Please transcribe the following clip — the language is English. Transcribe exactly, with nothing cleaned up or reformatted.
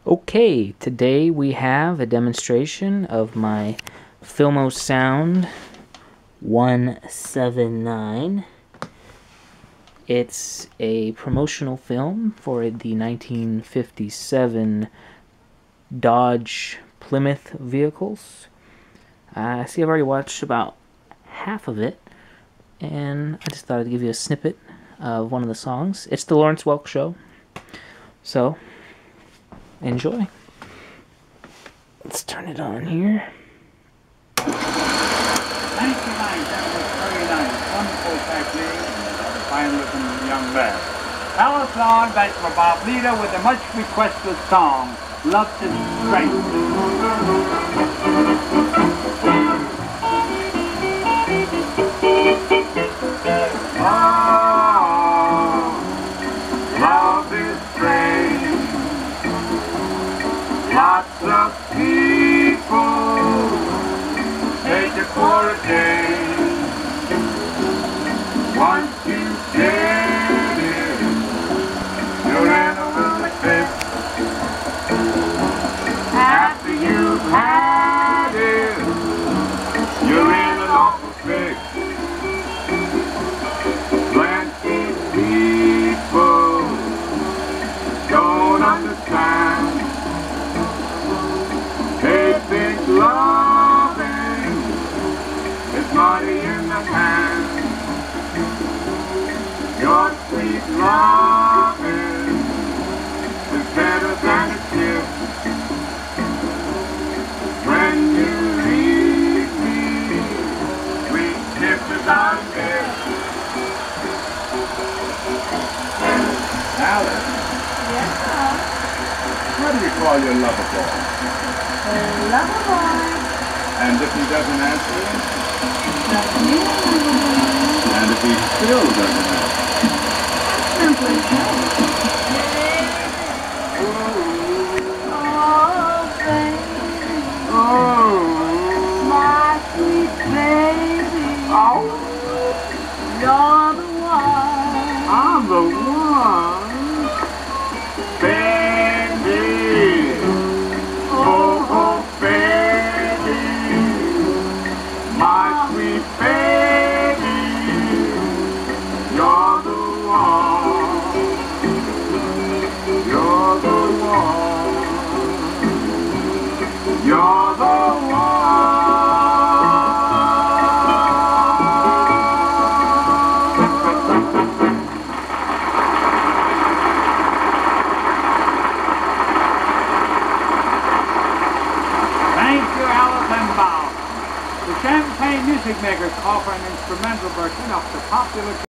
Okay, today we have a demonstration of my Filmo Sound one seventy-nine. It's a promotional film for the nineteen fifty-seven Dodge Plymouth vehicles. Uh, I see I've already watched about half of it, and I just thought I'd give you a snippet of one of the songs. It's the Lawrence Welk Show, so enjoy. Let's turn it on here. ninety-nine, that was very nice. Wonderful technique. A fine-looking young man. Alice Long, that's for Bob Lita with a much requested song, Love is Strength. Lots of people take it for a day. Once you get it, you're in a little fix. After you've had it, you're in an awful fix. Plenty people don't understand. They think loving is money in the hand. Your sweet loving is better than a gift. When you leave me, sweet kisses on lips. Alice? Yeah? What do you call your lover boy? Lover boy. And if he doesn't answer you? That's me. And if he still doesn't answer you? Simply so. Oh, baby. Oh. My sweet baby. Oh. You're the one. I'm the one. Baby. Oh, oh, baby. My sweet baby. You're the one. You're the one. You're the one. Thank you, Alice and Bob. The Champagne Music Makers offer an instrumental version of the popular